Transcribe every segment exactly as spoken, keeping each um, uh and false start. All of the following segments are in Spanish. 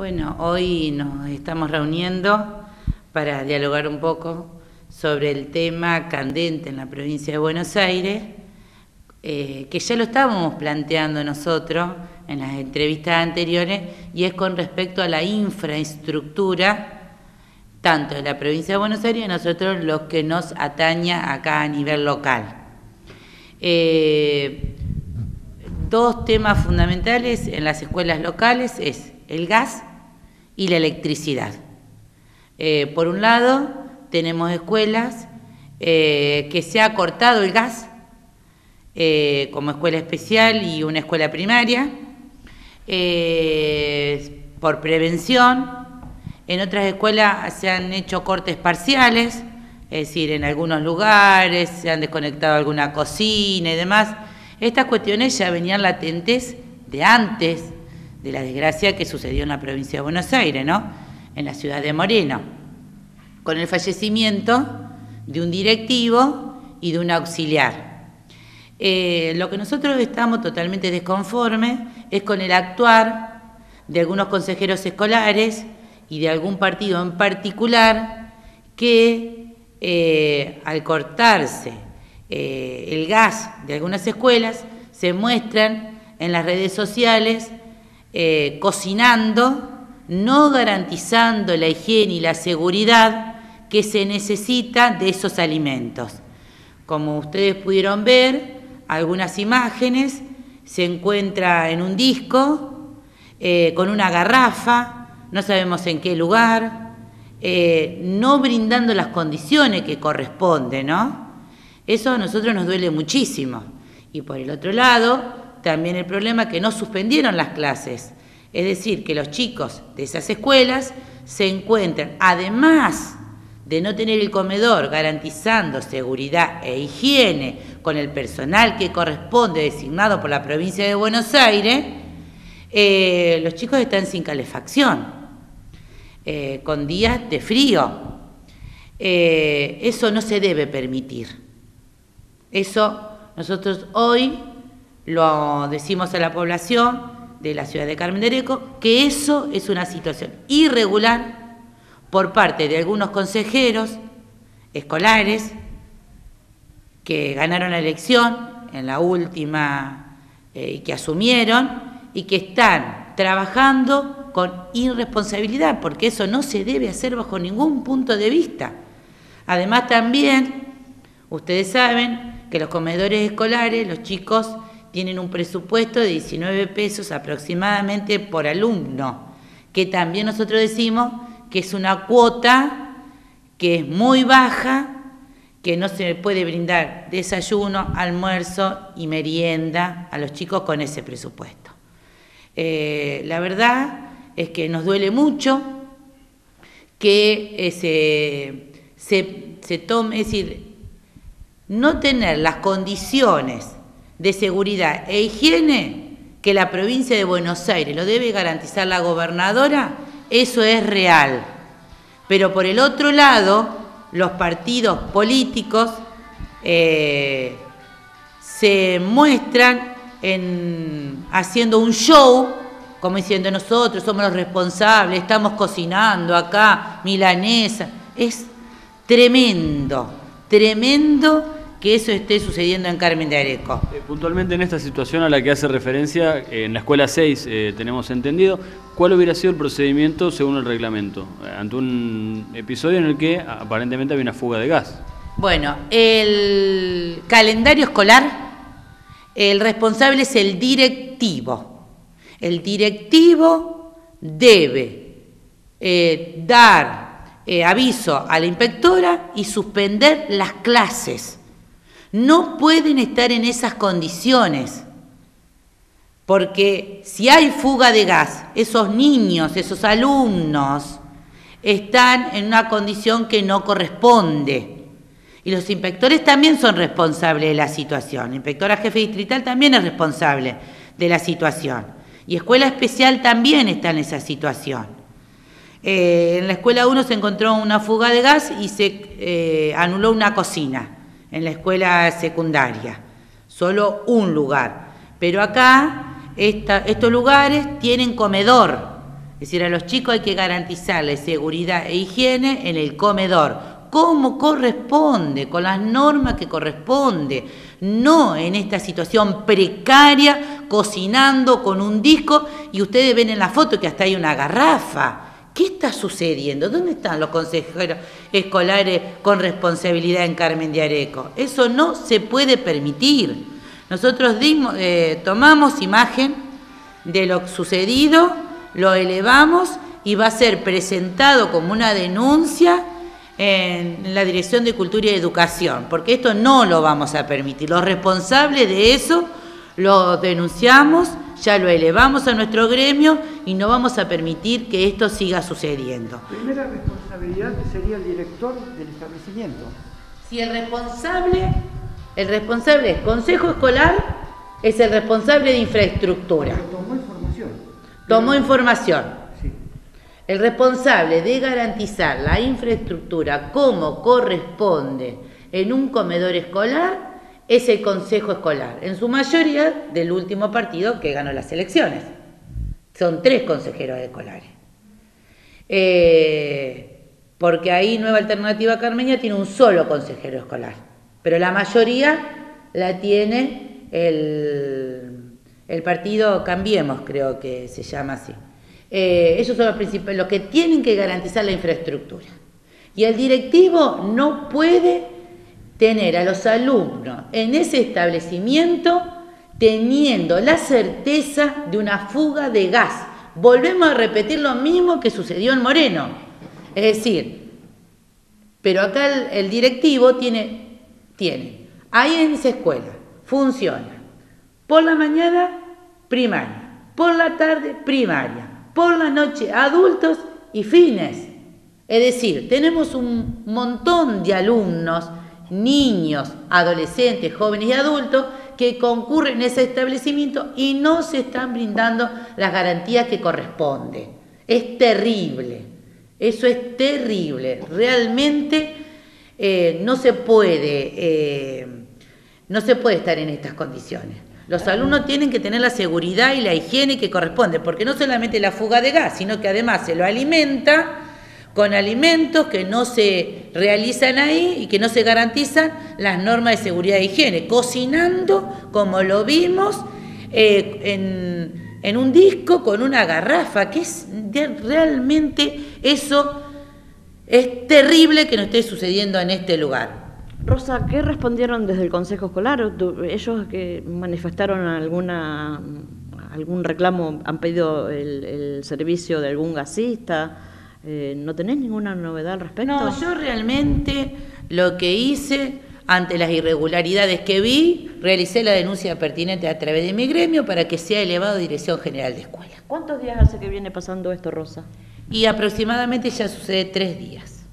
Bueno, hoy nos estamos reuniendo para dialogar un poco sobre el tema candente en la provincia de Buenos Aires, eh, que ya lo estábamos planteando nosotros en las entrevistas anteriores, y es con respecto a la infraestructura, tanto de la provincia de Buenos Aires y a nosotros los que nos ataña acá a nivel local. Eh, dos temas fundamentales en las escuelas locales es el gas y la electricidad. Eh, por un lado, tenemos escuelas eh, que se ha cortado el gas, eh, como escuela especial y una escuela primaria, eh, por prevención. En otras escuelas se han hecho cortes parciales, es decir, en algunos lugares se han desconectado alguna cocina y demás. Estas cuestiones ya venían latentes de antes de la desgracia que sucedió en la provincia de Buenos Aires, ¿no? En la ciudad de Moreno, con el fallecimiento de un directivo y de un auxiliar. Eh, lo que nosotros estamos totalmente desconformes es con el actuar de algunos consejeros escolares y de algún partido en particular que eh, al cortarse eh, el gas de algunas escuelas se muestran en las redes sociales eh, cocinando, no garantizando la higiene y la seguridad que se necesita de esos alimentos. Como ustedes pudieron ver, algunas imágenes, se encuentra en un disco eh, con una garrafa, no sabemos en qué lugar, eh, no brindando las condiciones que corresponden, ¿no? Eso a nosotros nos duele muchísimo. Y por el otro lado, también el problema que no suspendieron las clases, es decir, que los chicos de esas escuelas se encuentran, además de no tener el comedor garantizando seguridad e higiene con el personal que corresponde designado por la provincia de Buenos Aires, eh, los chicos están sin calefacción, eh, con días de frío. Eh, eso no se debe permitir. Eso nosotros hoy lo decimos a la población de la ciudad de Carmen de Areco, que eso es una situación irregular por parte de algunos consejeros escolares que ganaron la elección en la última eh, y que asumieron y que están trabajando con irresponsabilidad, porque eso no se debe hacer bajo ningún punto de vista. Además también, ustedes saben que los comedores escolares, los chicos tienen un presupuesto de diecinueve pesos aproximadamente por alumno, que también nosotros decimos que es una cuota que es muy baja, que no se puede brindar desayuno, almuerzo y merienda a los chicos con ese presupuesto. Eh, la verdad es que nos duele mucho que eh, se, se, se tome, es decir, no tener las condiciones de seguridad e higiene que la provincia de Buenos Aires lo debe garantizar la gobernadora, eso es real. Pero por el otro lado, los partidos políticos eh, se muestran en, haciendo un show, como diciendo nosotros somos los responsables, estamos cocinando acá, milanesa. Es tremendo, tremendo que eso esté sucediendo en Carmen de Areco. Eh, puntualmente en esta situación a la que hace referencia, eh, en la escuela seis eh, tenemos entendido, ¿cuál hubiera sido el procedimiento según el reglamento? Eh, ante un episodio en el que aparentemente había una fuga de gas. Bueno, el calendario escolar, el responsable es el directivo. El directivo debe eh, dar eh, aviso a la inspectora y suspender las clases. No pueden estar en esas condiciones, porque si hay fuga de gas, esos niños, esos alumnos, están en una condición que no corresponde. Y los inspectores también son responsables de la situación. La inspectora jefe distrital también es responsable de la situación. Y escuela especial también está en esa situación. Eh, en la escuela uno se encontró una fuga de gas y se eh, anuló una cocina. En la escuela secundaria, solo un lugar. Pero acá esta, estos lugares tienen comedor, Es decir, a los chicos hay que garantizarles seguridad e higiene en el comedor, como corresponde, con las normas que corresponde, no en esta situación precaria, cocinando con un disco, y ustedes ven en la foto que hasta hay una garrafa. ¿Qué está sucediendo? ¿Dónde están los consejeros escolares con responsabilidad en Carmen de Areco? Eso no se puede permitir. Nosotros dimos, eh, tomamos imagen de lo sucedido, lo elevamos y va a ser presentado como una denuncia en la Dirección de Cultura y Educación, porque esto no lo vamos a permitir. Los responsables de eso lo denunciamos, ya lo elevamos a nuestro gremio y no vamos a permitir que esto siga sucediendo. Primera responsabilidad sería el director del establecimiento. Si el responsable, el responsable es Consejo Escolar, es el responsable de infraestructura. Pero tomó información. Tomó información. Sí. El responsable de garantizar la infraestructura como corresponde en un comedor escolar es el Consejo Escolar, en su mayoría del último partido que ganó las elecciones. Son tres consejeros escolares. Eh, porque ahí Nueva Alternativa Carmeña tiene un solo consejero escolar, pero la mayoría la tiene el, el partido Cambiemos, creo que se llama así. Eh, ellos son los principales, los que tienen que garantizar la infraestructura. Y el directivo no puede tener a los alumnos en ese establecimiento teniendo la certeza de una fuga de gas. Volvemos a repetir lo mismo que sucedió en Moreno. Es decir, pero acá el, el directivo tiene, tiene, ahí en esa escuela funciona por la mañana primaria, por la tarde primaria, por la noche adultos y fines. Es decir, tenemos un montón de alumnos, niños, adolescentes, jóvenes y adultos que concurren en ese establecimiento y no se están brindando las garantías que corresponden. Es terrible, eso es terrible. Realmente eh, no se puede, eh, no se puede estar en estas condiciones. Los alumnos tienen que tener la seguridad y la higiene que corresponde, porque no solamente la fuga de gas, sino que además se lo alimenta con alimentos que no se realizan ahí y que no se garantizan las normas de seguridad e higiene, cocinando, como lo vimos, eh, en, en un disco con una garrafa, que es de, realmente eso es terrible que nos esté sucediendo en este lugar. Rosa, ¿qué respondieron desde el Consejo Escolar? ¿Ellos que manifestaron alguna algún reclamo, han pedido el, el servicio de algún gasista? Eh, ¿No tenés ninguna novedad al respecto? No, yo realmente lo que hice ante las irregularidades que vi, realicé la denuncia pertinente a través de mi gremio para que sea elevado a Dirección General de Escuela. ¿Cuántos días hace que viene pasando esto, Rosa? Y aproximadamente ya sucede tres días.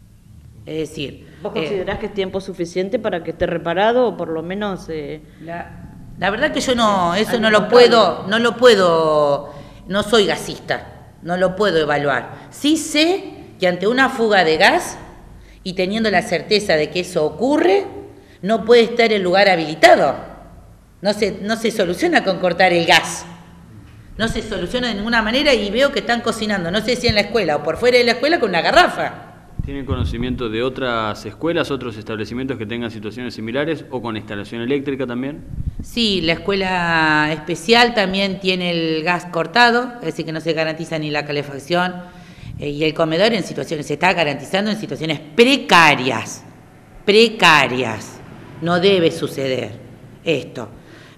Es decir... ¿Vos considerás eh, que es tiempo suficiente para que esté reparado o por lo menos...? Eh... La, la verdad que yo no, eso no lo puedo, no lo puedo, no soy gasista. No lo puedo evaluar. Sí sé que ante una fuga de gas y teniendo la certeza de que eso ocurre, no puede estar el lugar habilitado. No se, no se soluciona con cortar el gas. No se soluciona de ninguna manera y veo que están cocinando, no sé si en la escuela o por fuera de la escuela, con una garrafa. ¿Tienen conocimiento de otras escuelas, otros establecimientos que tengan situaciones similares o con instalación eléctrica también? Sí, la escuela especial también tiene el gas cortado, es decir, que no se garantiza ni la calefacción, eh, y el comedor en situaciones, se está garantizando en situaciones precarias, precarias. No debe suceder esto.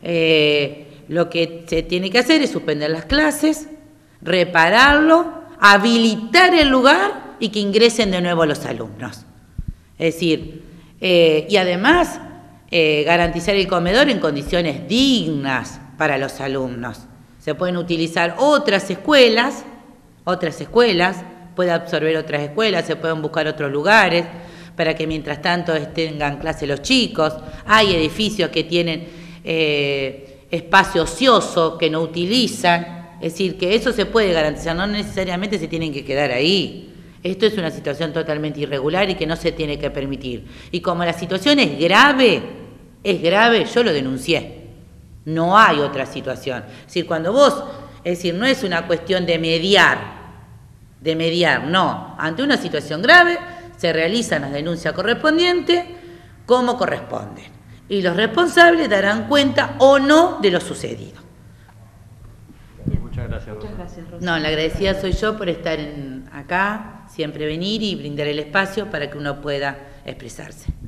Eh, lo que se tiene que hacer es suspender las clases, repararlo, habilitar el lugar y que ingresen de nuevo los alumnos. Es decir, eh, y además eh, garantizar el comedor en condiciones dignas para los alumnos. Se pueden utilizar otras escuelas, otras escuelas, puede absorber otras escuelas, se pueden buscar otros lugares para que mientras tanto tengan clase los chicos. Hay edificios que tienen eh, espacio ocioso que no utilizan, es decir, que eso se puede garantizar, no necesariamente se tienen que quedar ahí. Esto es una situación totalmente irregular y que no se tiene que permitir. Y como la situación es grave, es grave, yo lo denuncié. No hay otra situación. Es decir, cuando vos, es decir, no es una cuestión de mediar, de mediar, no. Ante una situación grave se realizan las denuncias correspondientes como corresponden. Y los responsables darán cuenta o no de lo sucedido. Muchas gracias, Rosa. Muchas gracias, Rosa. No, la agradecida soy yo por estar en, acá, siempre venir y brindar el espacio para que uno pueda expresarse.